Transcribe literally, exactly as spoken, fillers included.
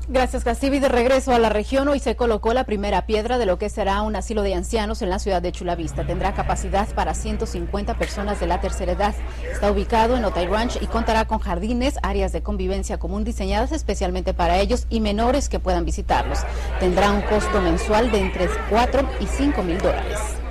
Gracias, Castivi. De regreso a la región, hoy se colocó la primera piedra de lo que será un asilo de ancianos en la ciudad de Chula Vista. Tendrá capacidad para ciento cincuenta personas de la tercera edad. Está ubicado en Otay Ranch y contará con jardines, áreas de convivencia común diseñadas especialmente para ellos y menores que puedan visitarlos. Tendrá un costo mensual de entre cuatro y cinco mil dólares.